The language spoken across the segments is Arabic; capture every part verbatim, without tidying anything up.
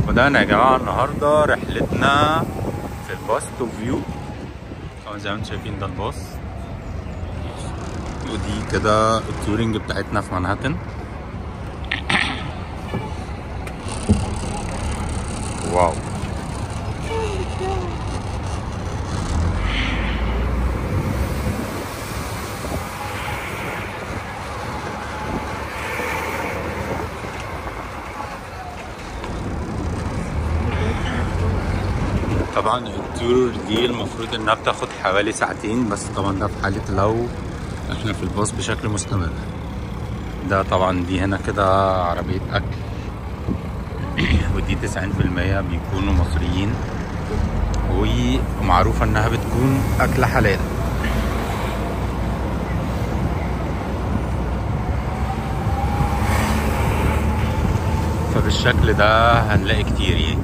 بدأنا يا جماعة النهاردة رحلتنا في الباص توب فيو. طبعا زي ما انتم شايفين ده الباص، ودي كده التورنج بتاعتنا في مانهاتن. واو، طبعا التور دي المفروض انها بتاخد حوالي ساعتين، بس طبعا ده في حالة لو احنا في الباص بشكل مستمر. ده طبعا دي هنا كده عربية اكل، ودي تسعين في المية بيكونوا مصريين، ومعروفة انها بتكون اكل حلال. فبالشكل ده هنلاقي كتير يعني.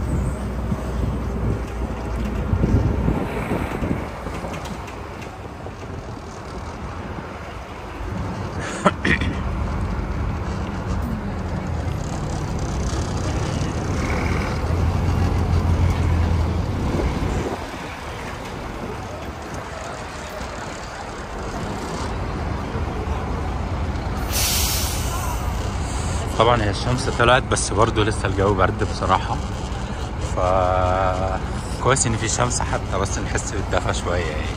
طبعا هي الشمس طلعت، بس برضو لسه الجو برد بصراحة، ف كويس ان في شمس حتى بس نحس بالدفا شوية يعني.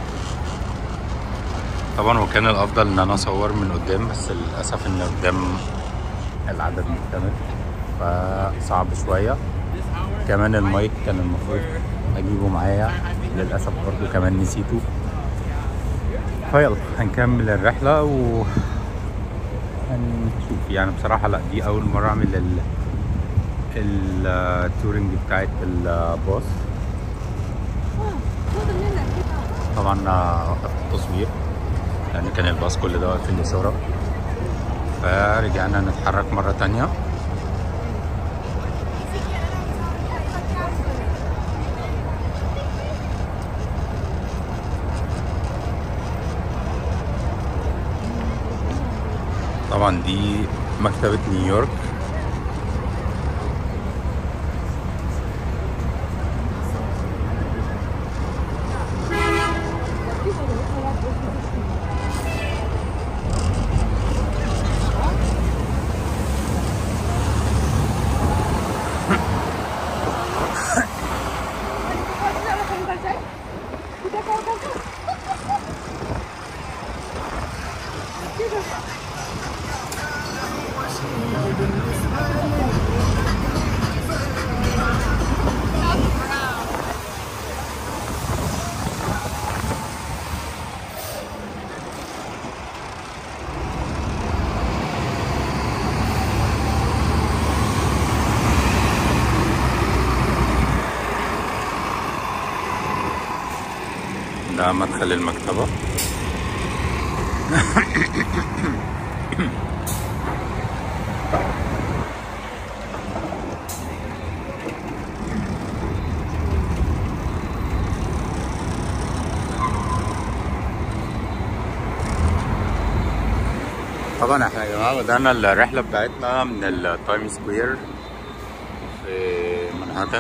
طبعا وكان الافضل ان انا اصور من قدام، بس للاسف ان قدام العدد مكتمل فصعب شوية. كمان المايك كان المفروض اجيبه معايا، للاسف برضو كمان نسيته. فيلا هنكمل الرحلة و هنشوف يعني. بصراحة لا، دي أول مرة أعمل ال التورنج بتاعت الباص. طبعا وقفت التصوير لأن كان الباص كل ده واقف في الإشارة، فرجعنا نتحرك مرة تانية. طبعا دي مكتبة نيويورك. ده مدخل المكتبة. طبعا احنا يا جماعة بدأنا الرحلة بتاعتنا من التايم سكوير في مانهاتن.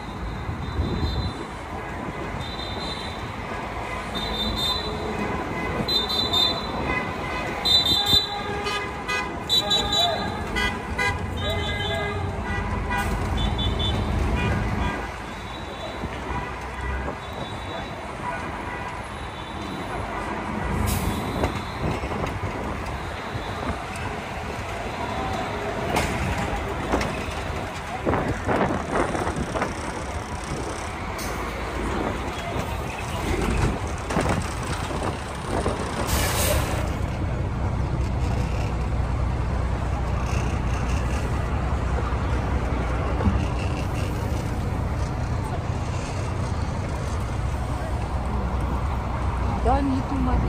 Don't need too much.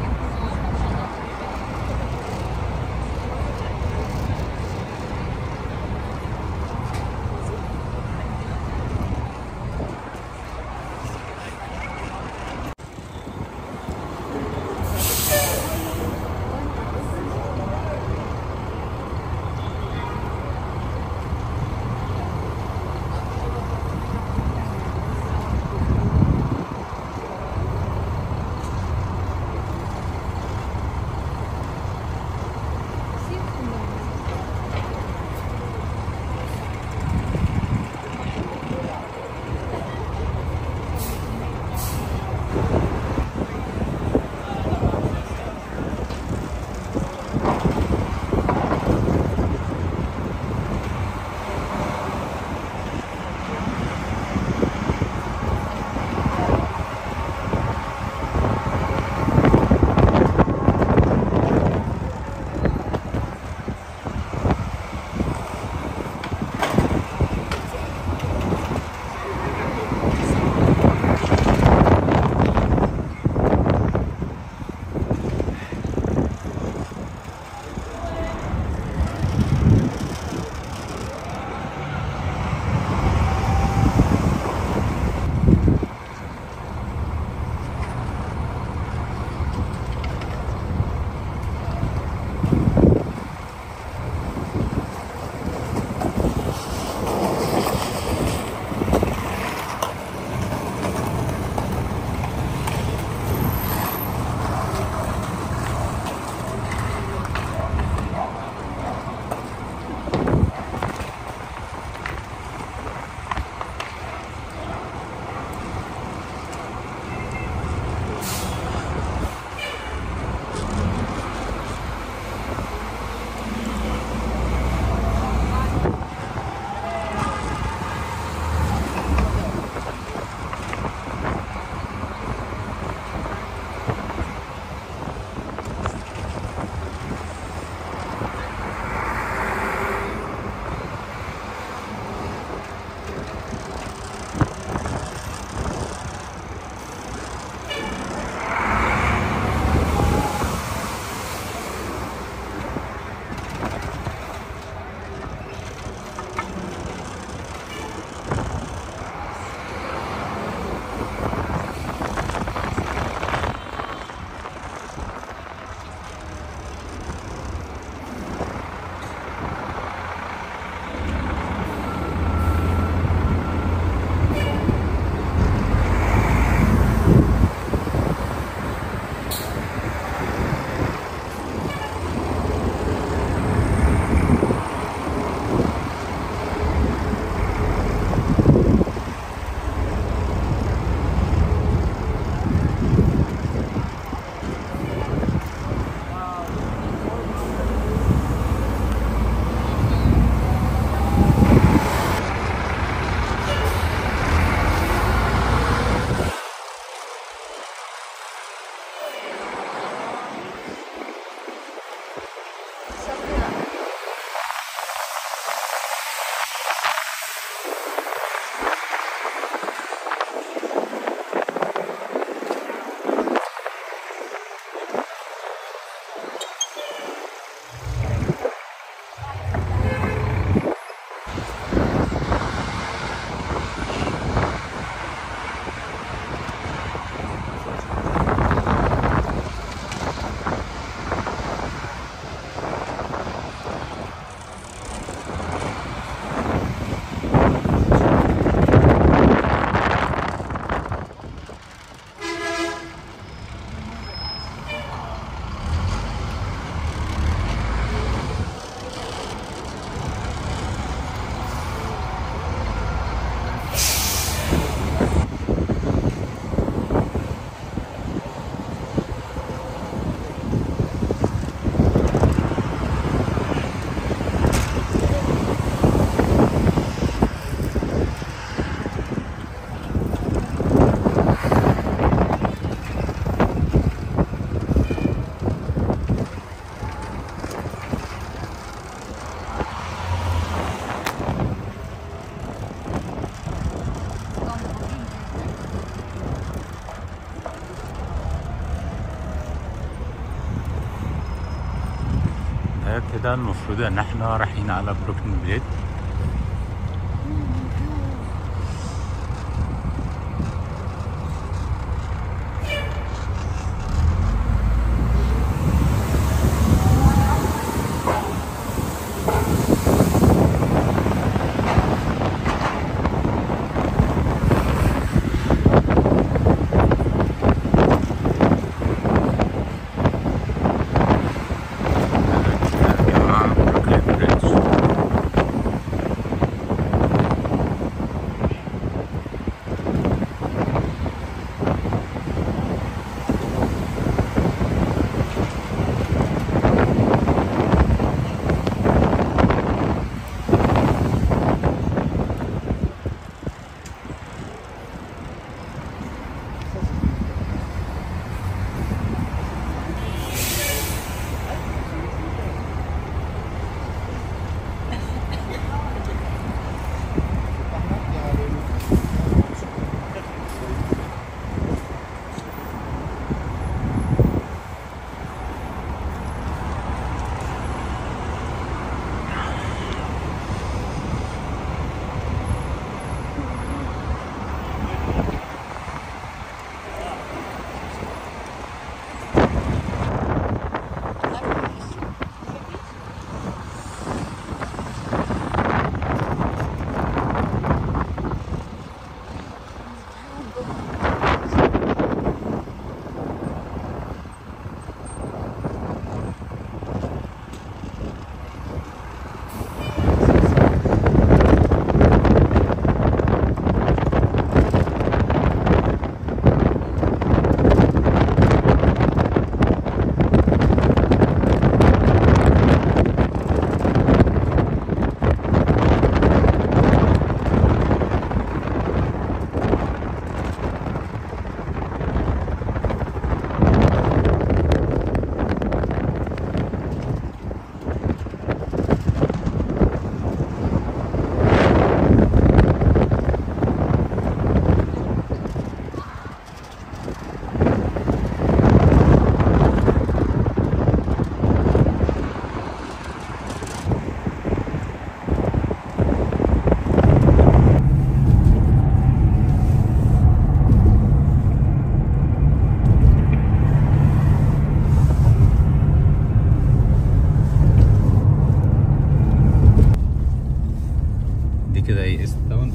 كده المفروض ان احنا رايحين على بروكلين بريد.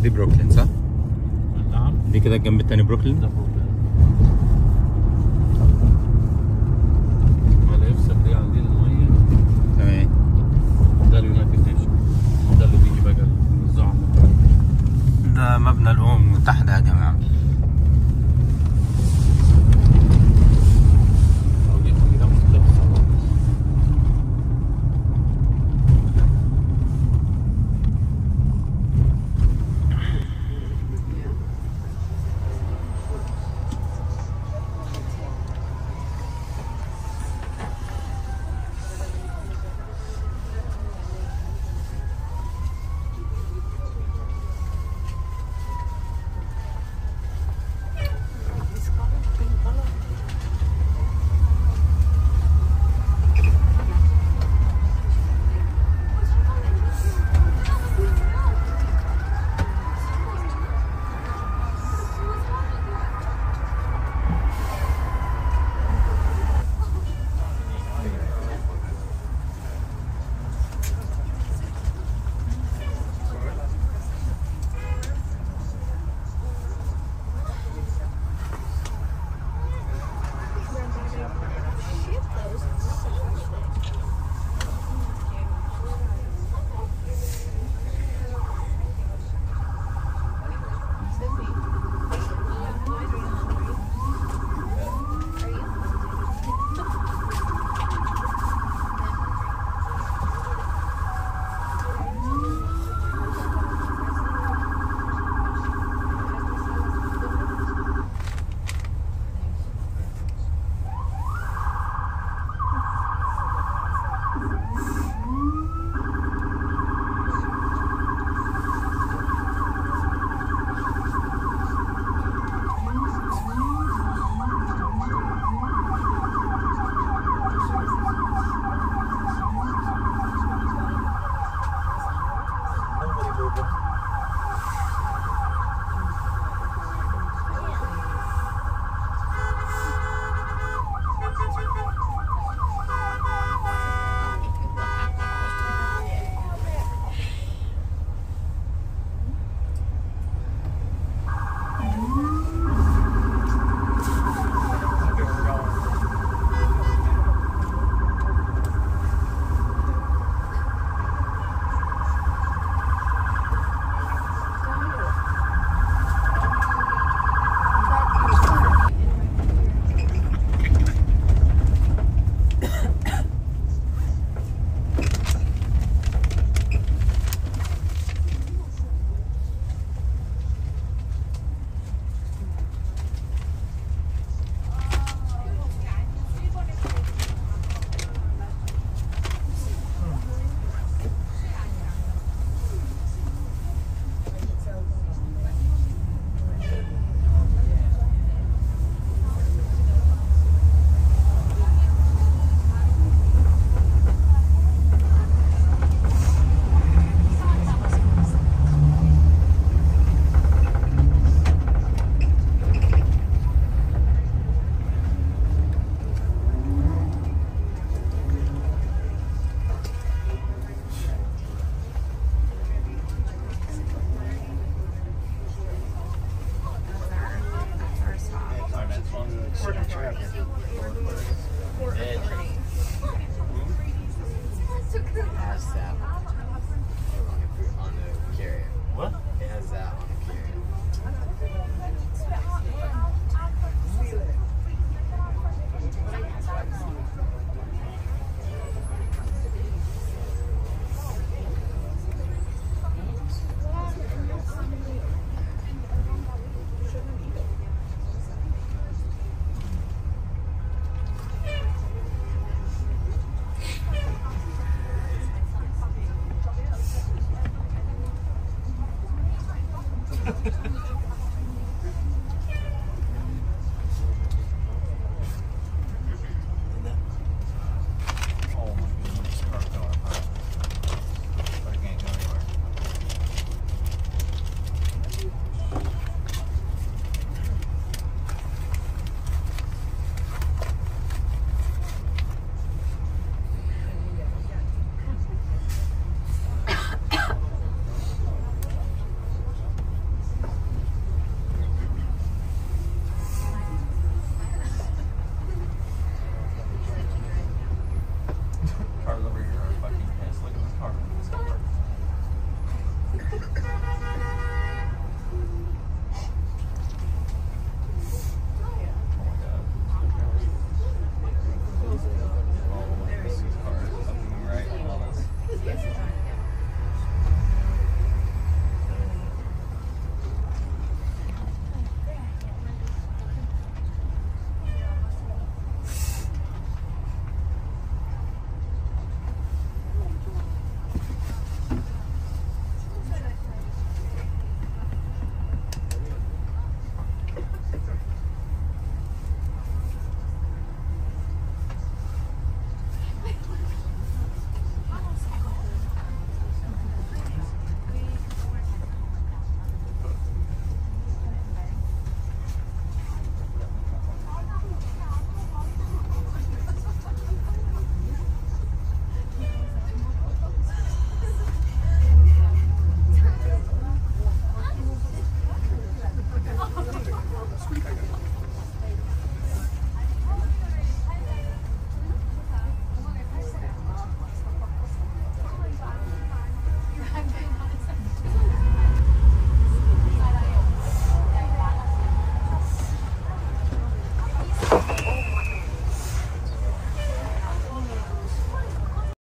دي بروكلين صح؟ نعم. دي كده الجنب التاني بروكلين. ده بروكلين. على يفصل دي عندنا المية. تمام. ده اليونايتد نيشن. ده اللي بيجي بقى الزعماء. ده مبنى الأمم المتحدة يا جماعة.